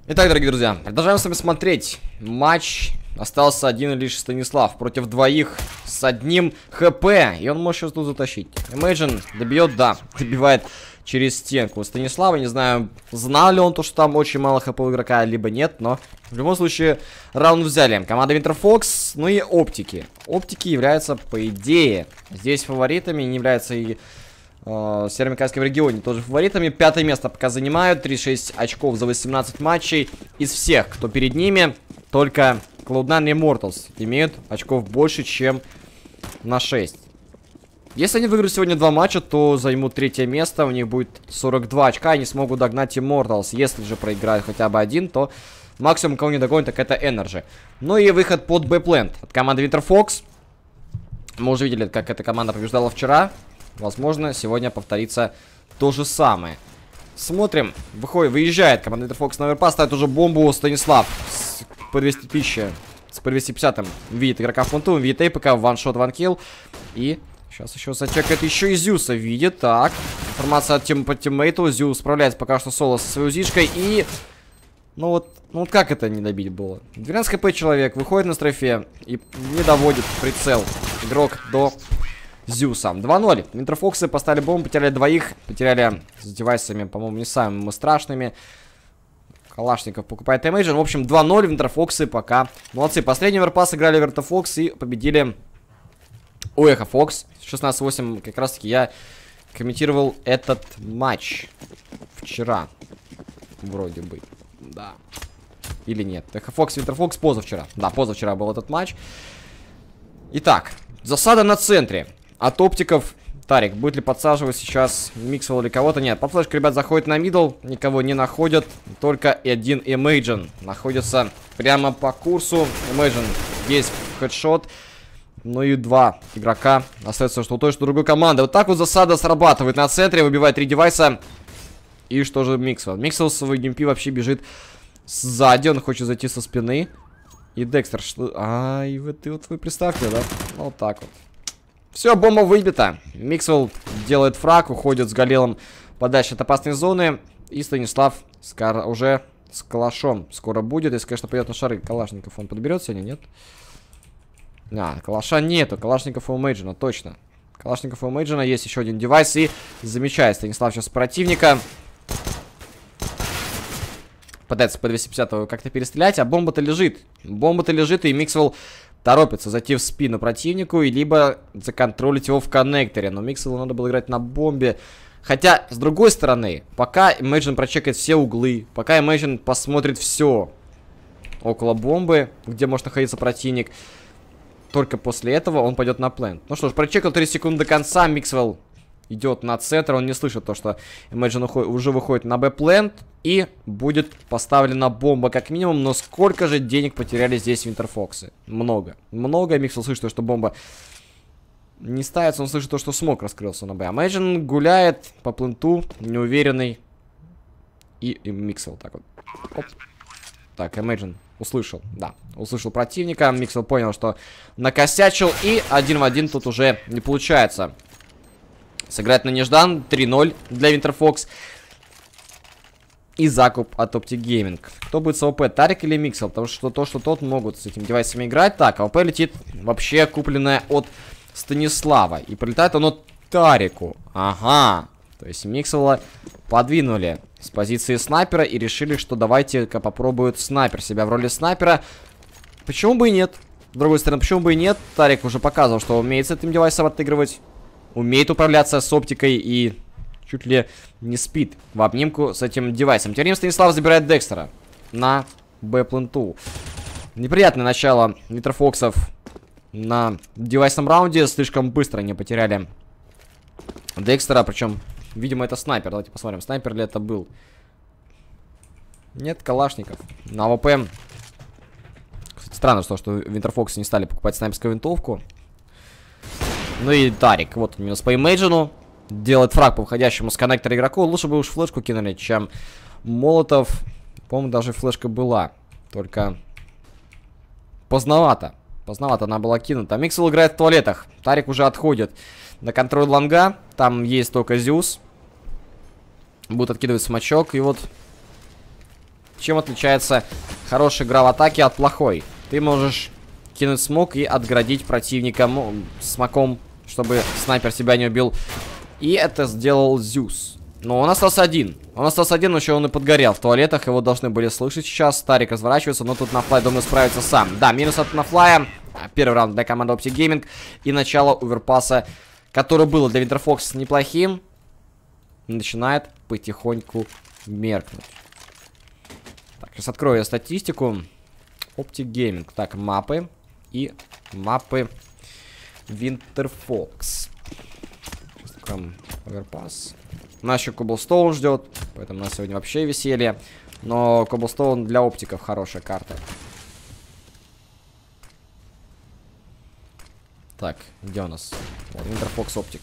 Итак, дорогие друзья, продолжаем с вами смотреть матч. Остался один лишь Станислав против двоих с одним хп. И он может сейчас тут затащить. Imagine добьет, да, добивает через стенку Станислава. Не знаю, знал ли он то, что там очень мало хп у игрока, либо нет. Но в любом случае раунд взяли. Команда Winterfox, ну и Оптики. Оптики являются, по идее, здесь фаворитами. Не являются и Северо-Американском регионе тоже фаворитами. 5-е место пока занимают. 36 очков за 18 матчей. Из всех, кто перед ними, только Cloud9 и Immortals имеют очков больше, чем на 6. Если они выиграют сегодня 2 матча, то займут 3-е место. У них будет 42 очка. Они смогут догнать Immortals. Если же проиграют хотя бы один, то максимум, кого не догонят, так это Energy. Ну и выход под Б-плент от команды Winterfox. Мы уже видели, как эта команда побеждала вчера. Возможно, сегодня повторится то же самое. Смотрим. Выезжает команда Winterfox на оверпас. Ставит уже бомбу Станислав. С по 200 тысяч. С по 250-м. Видит игрока в фунту. Видит эйпика. Ваншот, ванкилл. И сейчас еще зачекает еще и Зюса. Видит. Так. Информация от по тиммейту. Зюс справляется пока что соло со своей узишкой. И... Ну вот как это не добить было? 12 хп человек. Выходит на стрейфе. И не доводит прицел игрок до... Зюса. 2-0. Winterfox поставили бомбу, потеряли двоих. Потеряли с девайсами, по-моему, не самыми страшными. Калашников покупает Imagine. В общем, 2-0. Winterfox пока молодцы. Последний оверпас играли Winterfox и победили Ueha Fox. 16-8. Как раз таки я комментировал этот матч вчера. Вроде бы. Да. Или нет. Ueha Fox, Winterfox позавчера. Да, позавчера был этот матч. Итак, засада на центре. От оптиков. Тарик, будет ли подсаживать сейчас Миксвелл или кого-то? Нет, под флешку ребят заходят на мидл. Никого не находят. Только один Imagine находится прямо по курсу. Imagine есть хедшот. Ну и 2 игрока. Остается что у той, что у другой команды. Вот так вот засада срабатывает на центре. Выбивает 3 девайса. И что же Миксвелл? Миксвелл свой геймпи вообще бежит сзади. Он хочет зайти со спины. И Декстер, что... и вот вы представьте, да? Вот так вот. Все, бомба выбита. Миксвелл делает фраг, уходит с Галилом подальше от опасной зоны. И Станислав уже с калашом скоро будет. Если, конечно, пойдет на шары Калашников, он подберет сегодня, нет? Калаша нету. Калашников у Imagine, точно. Калашников у Imagine, есть еще один девайс. И замечает Станислав сейчас противника. Пытается по 250 как-то перестрелять, а бомба-то лежит. Бомба-то лежит, и Миксвелл торопится зайти в спину противнику, и либо законтролить его в коннекторе. Но Миксвеллу надо было играть на бомбе. Хотя, с другой стороны, пока Imagine прочекает все углы, пока Imagine посмотрит все около бомбы, где может находиться противник, только после этого он пойдет на плент. Ну что ж, прочекал 3 секунды до конца, Миксвелл идет на центр, он не слышит то, что Imagine уже выходит на Б-плент. И будет поставлена бомба как минимум. Но сколько же денег потеряли здесь Winterfox? Много. Много. Миксвелл слышит, что бомба не ставится. Он слышит то, что смог раскрылся на Б. Imagine гуляет по пленту, неуверенный. И Миксвелл так вот. Оп. Так, Imagine услышал. Да, услышал противника. Миксвелл понял, что накосячил. И 1 в 1 тут уже не получается сыграть на неждан. 3-0 для Winterfox. И закуп от Optic Gaming. Кто будет с АВП, Тарик или Миксвелл? Потому что тот могут с этими девайсами играть. Так, АВП летит вообще купленная от Станислава. И прилетает оно Тарику. Ага. То есть Миксвелла подвинули с позиции снайпера и решили, что давайте-ка попробуют снайпер себя в роли снайпера. Почему бы и нет? С другой стороны, почему бы и нет? Тарик уже показывал, что умеет с этим девайсом отыгрывать. Умеет управляться с оптикой и... чуть ли не спит в обнимку с этим девайсом. Тем временем Станислав забирает Декстера на Б-пленту. Неприятное начало Winterfox'ов на девайсном раунде. Слишком быстро они потеряли Декстера. Причем, видимо, это снайпер. Давайте посмотрим, снайпер ли это был. Нет, Калашников. На АВП. Кстати, странно, что Winterfox не стали покупать снайперскую винтовку. Ну и Тарик. Вот он минус по Imagine. Делает фраг по входящему с коннектора игроку. Лучше бы уж флешку кинули, чем Молотов. По-моему, даже флешка была. Только поздновато. Поздновато она была кинута. Миксвелл играет в туалетах. Тарик уже отходит на контроль лонга. Там есть только Зюс. Будут откидывать смачок. И вот Чем отличается хорошая игра в атаке от плохой? Ты можешь кинуть смок и отградить противника смоком, чтобы снайпер себя не убил. И это сделал Зюс. Но он остался один. Он остался один, но еще он и подгорел в туалетах. Его должны были слышать сейчас. Старик разворачивается, но тут Нафлай, думаю, справится сам. Да, минус от Нафлая. Первый раунд для команды Optic Gaming. И начало оверпаса, которое было для Winterfox неплохим, начинает потихоньку меркнуть. Так, сейчас открою я статистику. Optic Gaming. Так, мапы. И мапы Winterfox. Сейчас откроем оверпас. Нас еще Cobblestone ждет, поэтому у нас сегодня вообще веселье. Но Cobblestone для оптиков хорошая карта. Так, где у нас? Вот, Winterfox Optic.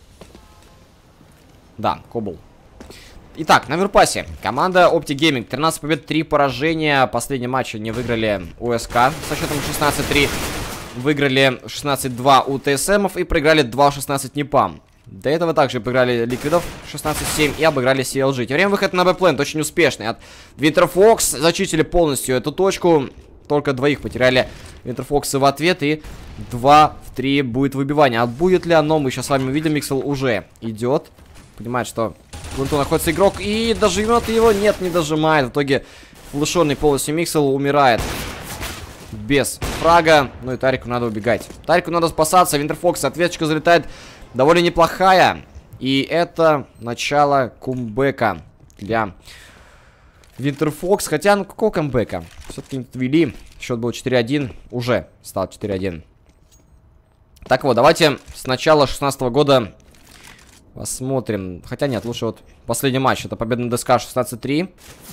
Да, Cobble. Итак, на Верпасе. Команда Optic Gaming. 13 побед, 3 поражения. Последний матч они выиграли у СК со счетом 16-3. Выиграли 16-2 у ТСМов и проиграли 2-16 Непам. До этого также проиграли Ликвидов 16-7 и обыграли CLG. Тем временем выход на Б-плент очень успешный от Winterfox. Зачистили полностью эту точку. Только двоих потеряли Winterfox в ответ. И 2 в 3 будет выбивание. А будет ли оно, мы сейчас с вами увидим. Миксел уже идет. Понимает, что в пленту находится игрок. И дожмет его. Нет, не дожимает. В итоге флешонный полностью Миксел умирает без фрага. Ну и Тарику надо убегать. Тарику надо спасаться. Winterfox ответочка залетает довольно неплохая. И это начало камбэка для Winterfox. Хотя, ну какого камбэка? Все-таки ввели. Счет был 4-1. Уже стал 4-1. Так вот, давайте с начала 16 года посмотрим. Хотя нет, лучше вот последний матч. Это победа на ДСК 16-3.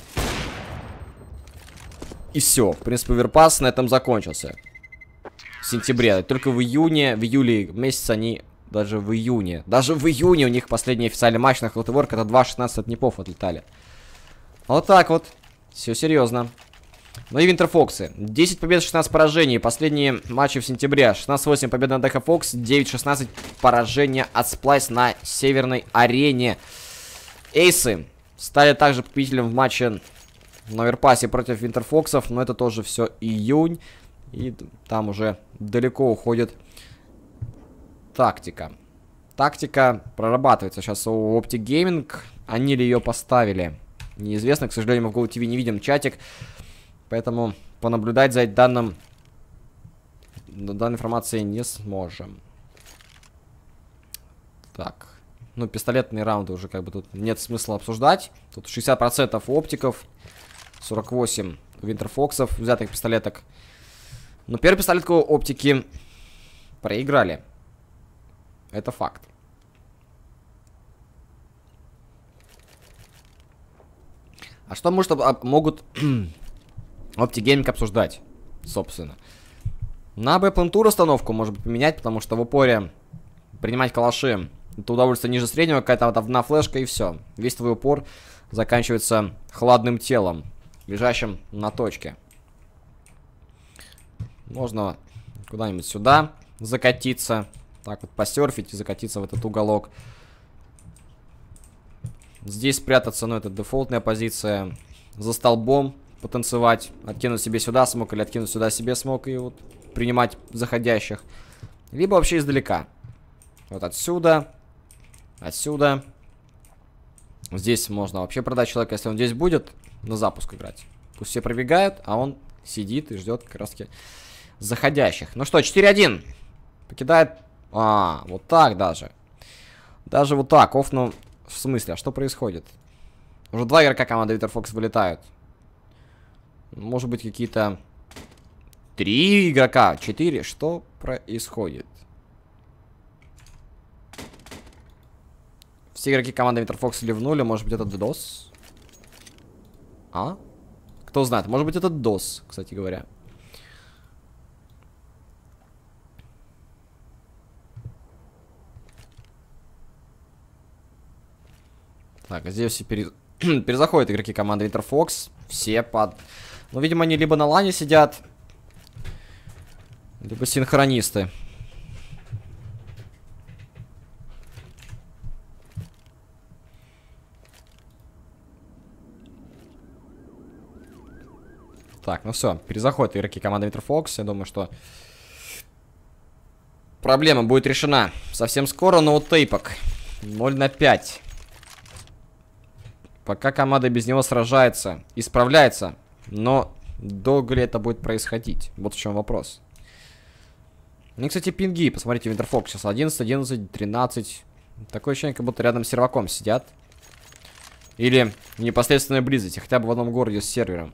И все. В принципе, Верпас на этом закончился. В сентябре. Только в июле месяц они... Даже в июне у них последний официальный матч на Hot это 2-16 от Непов отлетали. Вот так вот. Все серьезно. Ну и Winterfox. 10 побед, 16 поражений. Последние матчи в сентябре. 16-8 победа на DK Fox. 9-16 поражения от Splice на северной арене. Эйсы стали также победителем в матче на Верпасе против Winterfox'ов. Но это тоже все июнь. И там уже далеко уходит тактика. Тактика прорабатывается сейчас у Optic Gaming. Они ли ее поставили? Неизвестно. К сожалению, мы в GoTV не видим чатик. Поэтому понаблюдать за данной информацией не сможем. Так. Ну, пистолетные раунды уже как бы тут нет смысла обсуждать. Тут 60% у оптиков. 48 у Winterfox'ов взятых пистолеток. Но первую пистолетку оптики проиграли. Это факт. А что могут Optic Gaming обсуждать, собственно? На Б-пленту расстановку может быть поменять, потому что в упоре принимать калаши это удовольствие ниже среднего, какая-то вот одна флешка и все. Весь твой упор заканчивается хладным телом, лежащим на точке. Можно куда-нибудь сюда закатиться. Так вот посерфить и закатиться в этот уголок. Здесь спрятаться, ну это дефолтная позиция. За столбом потанцевать. Откинуть себе сюда смог или откинуть сюда себе смог. И вот принимать заходящих. Либо вообще издалека. Вот отсюда. Отсюда. Здесь можно вообще продать человека, если он здесь будет, на запуск играть. Пусть все пробегают, а он сидит и ждет как раз таки заходящих. Ну что, 4-1. Покидает... вот так даже. Даже вот так. Ну, в смысле, а что происходит? Уже 2 игрока команды Winterfox вылетают. Может быть, какие-то 3 игрока, 4. Что происходит? Все игроки команды Winterfox ливнули. Может быть, это DDoS? А? Кто знает. Может быть, это DDoS, кстати говоря. Так, здесь все перезаходят игроки команды Winterfox. Все под... Ну, видимо, они либо на лане сидят, либо синхронисты. Так, ну все, перезаходят игроки команды Митрфокс. Я думаю, что проблема будет решена совсем скоро. Ноутейпок 0-5. Пока команда без него сражается и справляется. Но долго ли это будет происходить? Вот в чем вопрос. Ну, кстати, пинги. Посмотрите, Винтерфокс сейчас 11, 11, 13. Такое ощущение, как будто рядом с серваком сидят. Или в непосредственной близости, хотя бы в одном городе с сервером.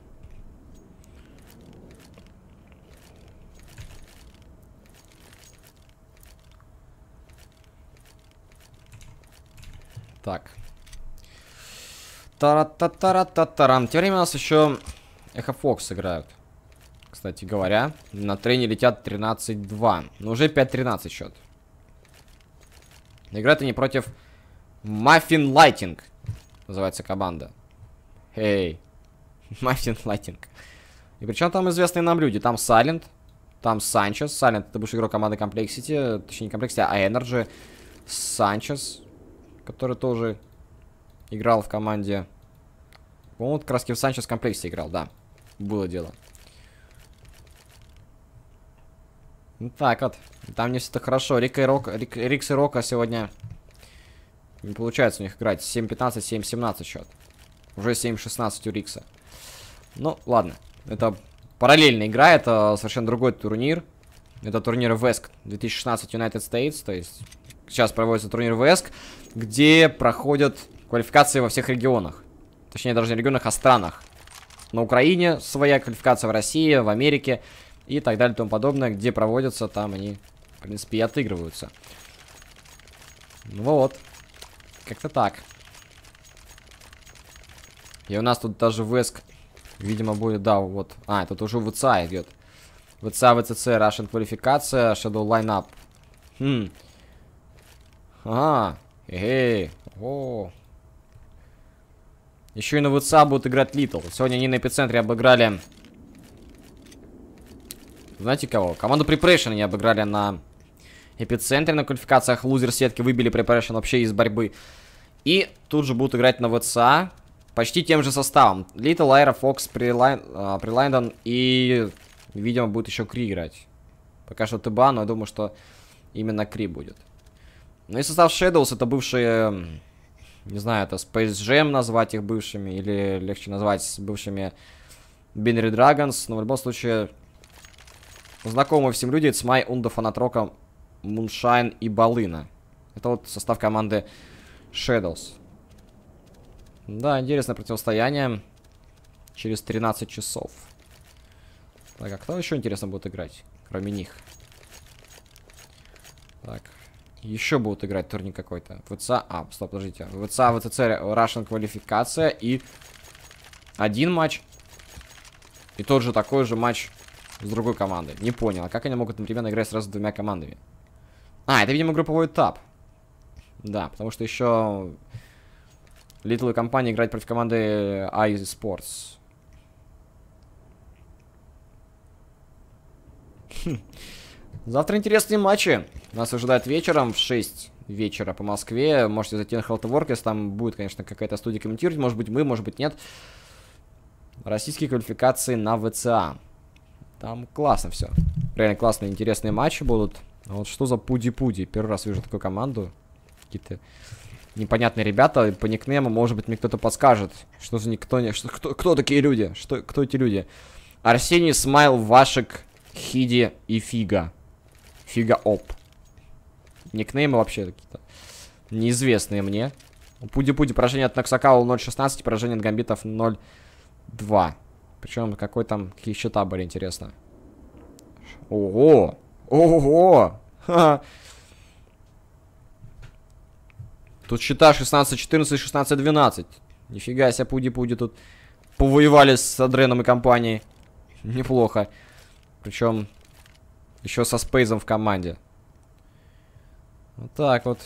Так. Тара-та-тара-та-тарам. Тем временем у нас еще Эхо Фокс играют. Кстати говоря, на трене летят 13-2. Но уже 5-13 счет. Играют они против Muffin Lighting. Называется команда. Эй. Muffin Lighting. И причем там известные нам люди. Там Silent. Там Санчес. Silent это бывший игрок команды Complexity. Точнее не Complexity, а Energy. Санчес. Который тоже играл в команде. По-моему, как раз в Санчес Complexity играл, да. Было дело. Ну так вот. Там не все так хорошо. Рикс и Рока сегодня не получается у них играть. 7-15, 7-17 счет. Уже 7-16 у Рикса. Ну, ладно. Это параллельная игра. Это совершенно другой турнир. Это турнир VESC 2016 United States. То есть сейчас проводится турнир VESC, где проходят квалификации во всех регионах. Точнее, даже не регионах, а странах. На Украине своя квалификация, в России, в Америке и так далее и тому подобное. Где проводятся, там они, в принципе, и отыгрываются. Ну вот. Как-то так. И у нас тут даже VESC, видимо, будет, да, вот. А, тут уже ВЦА идет. ВЦА, ВЦЦ, Russian квалификация, Shadow Lineup. Ага. Эй. О. Еще и на ВЦА будут играть Little. Сегодня они на Эпицентре обыграли... Знаете кого? Команду Preparation они обыграли на Эпицентре на квалификациях. Лузер сетки выбили Preparation вообще из борьбы. И тут же будут играть на ВЦА почти тем же составом. Little, Aero, Fox, Прилайндон и, видимо, будет еще Кри играть. Пока что ТБА, но я думаю, что именно Кри будет. Ну и состав Shadows это бывшие... Не знаю, это Space Jam назвать их бывшими, или легче назвать бывшими Binary Dragons. Но в любом случае, знакомые всем люди, Цмай, Унда, Фанатрока, Moonshine и Балына. Это вот состав команды Shadows. Да, интересное противостояние. Через 13 часов. Так, а кто еще интересно будет играть, кроме них? Так. Еще будут играть турнир какой-то. ВЦА... А, стоп, подождите. ВЦА, ВЦЦ, Russian квалификация и... Один матч. И тот же такой же матч с другой командой. Не понял, а как они могут одновременно играть сразу с двумя командами? А, это, видимо, групповой этап. Да, потому что еще... Little компания играет против команды iSports. Завтра интересные матчи. Нас ожидает вечером в 6 вечера по Москве. Можете зайти на Hell to Work, если там будет, конечно, какая-то студия комментировать. Может быть мы, может быть нет. Российские квалификации на ВЦА. Там классно все. Реально классные, интересные матчи будут. А вот что за Пуди-Пуди? Первый раз вижу такую команду. Какие-то непонятные ребята. По никнейму, может быть, мне кто-то подскажет. Что за никто не... Кто такие люди? Кто эти люди? Арсений, Смайл, Вашек, Хиди и Фига. Фига Оп. Никнеймы вообще какие-то неизвестные мне. Пуди-Пуди, поражение от Наксакала 0.16, поражение от Гамбитов 0.2. Причем какой там, какие счета были, интересно. Ого! Ого! Ха-ха. Тут счета 16-14, 16-12. Нифига себе, Пуди-Пуди тут повоевали с Адреном и компанией. Неплохо. Причем еще со Спейзом в команде. Вот так вот.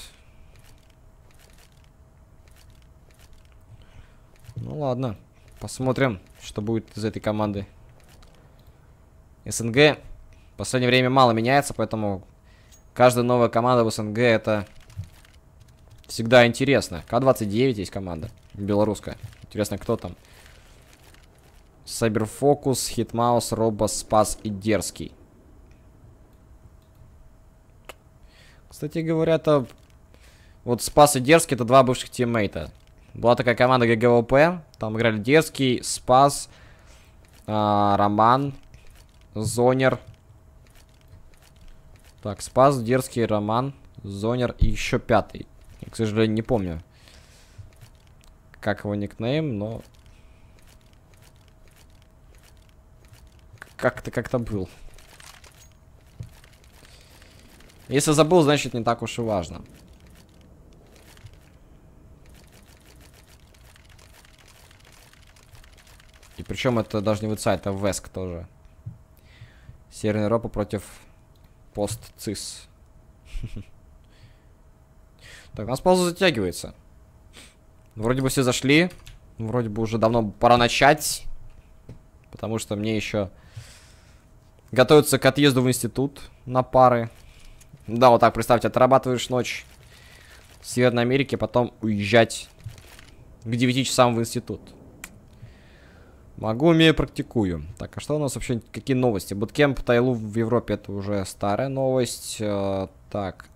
Ну ладно. Посмотрим, что будет из этой команды. СНГ в последнее время мало меняется, поэтому каждая новая команда в СНГ это всегда интересно. К-29 есть команда белорусская. Интересно, кто там. Сайберфокус, Хитмаус, Робо, Спас и Дерзкий. Кстати говоря, это... Вот Спас и Дерзкий — это два бывших тиммейта. Была такая команда ГГВП. Там играли Дерзкий, Спас, Роман, Зонер. Так, Спас, Дерзкий, Роман, Зонер и еще пятый. Я, к сожалению, не помню, как его никнейм, но... Как-то был. Если забыл, значит не так уж и важно. И причем это даже не ВЦА, это Веск тоже. Северная Европа против Пост-Цис. Так, у нас пауза затягивается. Вроде бы все зашли. Вроде бы уже давно пора начать. Потому что мне еще готовиться к отъезду в институт на пары. Да, вот так, представьте, отрабатываешь ночь в Северной Америке, потом уезжать к 9 часам в институт. Могу, умею, практикую. Так, а что у нас вообще, какие новости? Буткемп Тайлу в Европе — это уже старая новость. Так.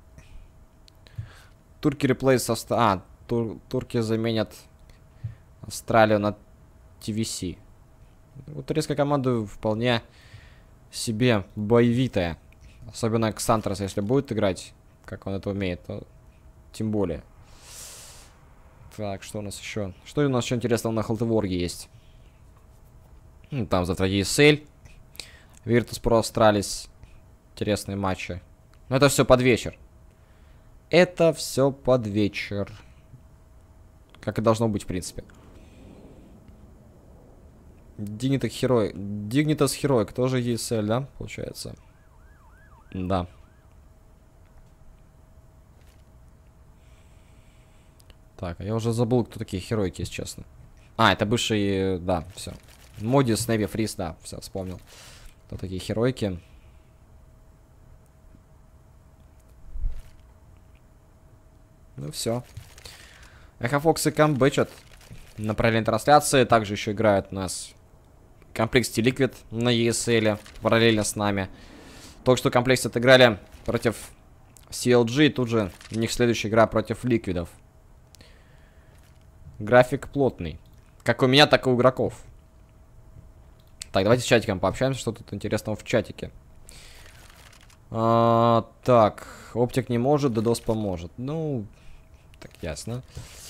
Турки реплейс турки заменят Австралию на TVC. Вот турецкая команда вполне себе боевитая. Особенно Ксантрас, если будет играть, как он это умеет, то тем более. Так, что у нас еще? Что у нас еще интересного на Халтеворге есть? Ну, там завтра ESL, Virtus.pro Astralis. Интересные матчи. Но это все под вечер. Это все под вечер. Как и должно быть, в принципе. Dignitas Heroic тоже ESL, да, получается? Да. Так, я уже забыл, кто такие херойки, если честно. Это бывшие, да, все. Модис, Неви, Фриз, да, все, вспомнил. Кто такие херойки. Ну все. Эхофокс и камбэчат на параллельной трансляции. Также еще играют у нас Complexity Liquid на ESL параллельно с нами. Только что Complexity отыграли против CLG. И тут же у них следующая игра против Ликвидов. График плотный. Как у меня, так и у игроков. Так, давайте с чатиком пообщаемся, что тут интересного в чатике. Так, Оптик не может, DDoS поможет. Ну, так ясно.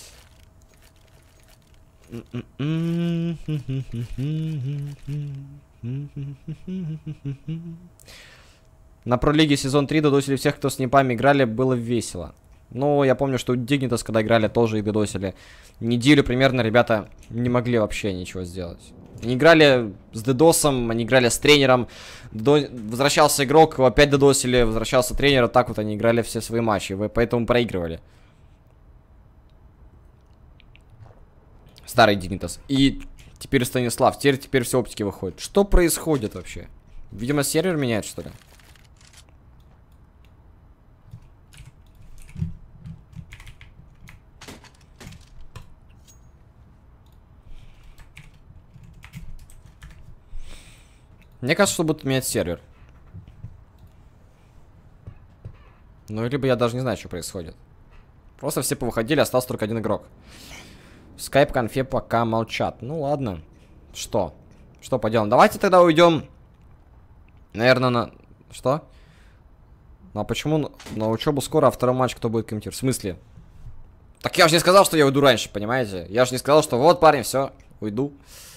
На пролиге сезон 3 додосили всех, кто с непами играли, было весело. Ну, я помню, что у Dignitas, когда играли, тоже их додосили. Неделю примерно ребята не могли вообще ничего сделать. Они играли с дедосом, они играли с тренером. Возвращался игрок, его опять дедосили, возвращался тренер. Вот так вот они играли все свои матчи, поэтому проигрывали. Старый Dignitas. И теперь Станислав. Теперь все оптики выходят. Что происходит вообще? Видимо, сервер меняет, что ли? Мне кажется, что будут менять сервер. Ну, либо я даже не знаю, что происходит. Просто все повыходили, остался только один игрок. В скайп-конфе пока молчат. Ну, ладно. Что? Что поделаем? Давайте тогда уйдем. Наверное, на... Что? Ну, а почему на учебу скоро, а второй матч кто будет комментировать? В смысле? Так я же не сказал, что я уйду раньше, понимаете? Я же не сказал, что вот, парень, все, уйду.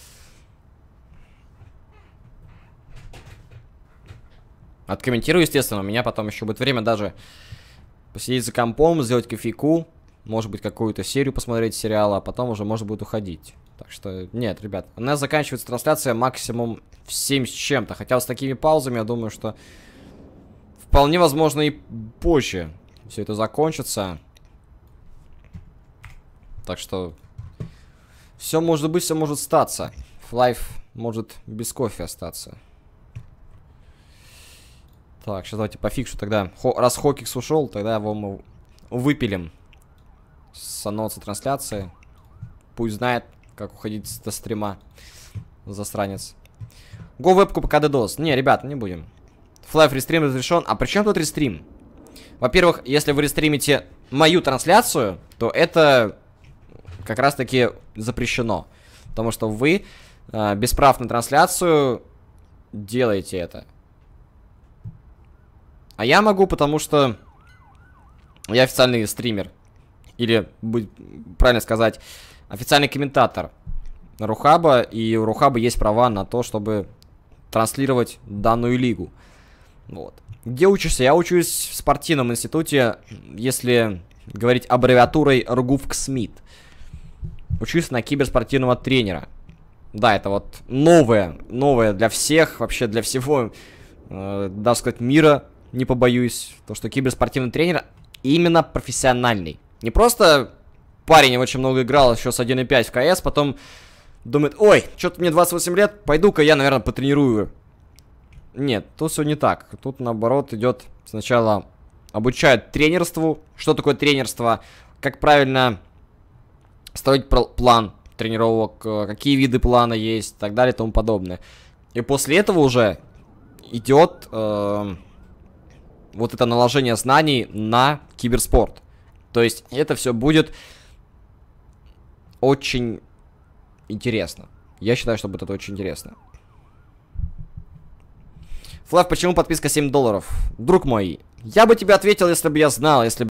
Откомментирую, естественно. У меня потом еще будет время даже посидеть за компом, сделать кофейку. Может быть, какую-то серию посмотреть сериала, а потом уже можно будет уходить. Так что, нет, ребят. У нас заканчивается трансляция максимум в 7 с чем-то. Хотя с такими паузами, я думаю, что вполне возможно и позже все это закончится. Так что все может быть, все может статься. Лайф может без кофе остаться. Так, сейчас давайте пофикшу тогда. Раз Хокикс ушел, тогда его мы выпилим с анонса трансляции. Пусть знает, как уходить до стрима. засранец. Го вебку пока DDoS. Не, ребят, не будем. Флайф рестрим разрешен. А при чем тут рестрим? Во-первых, если вы рестримите мою трансляцию, то это как раз таки запрещено. Потому что вы без прав на трансляцию делаете это. А я могу, потому что я официальный стример. Или, правильно сказать, официальный комментатор Рухаба. И у Рухаба есть права на то, чтобы транслировать данную лигу. Вот. Где учишься? Я учусь в спортивном институте, если говорить аббревиатурой РГУФКСМИТ. Учусь на киберспортивного тренера. Да, это вот новое для всех, вообще для всего, даже сказать, мира, не побоюсь. То, что киберспортивный тренер именно профессиональный. Не просто парень очень много играл еще с 1.5 в КС, потом думает, ой, что-то мне 28 лет, пойду-ка я, наверное, потренирую. Нет, тут все не так. Тут, наоборот, идет сначала обучают тренерству. Что такое тренерство? Как правильно строить план тренировок, какие виды плана есть, и так далее и тому подобное. И после этого уже идет вот это наложение знаний на киберспорт. То есть это все будет очень интересно. Я считаю, что будет это очень интересно. Флав, почему подписка $7? Друг мой, я бы тебе ответил, если бы я знал, если бы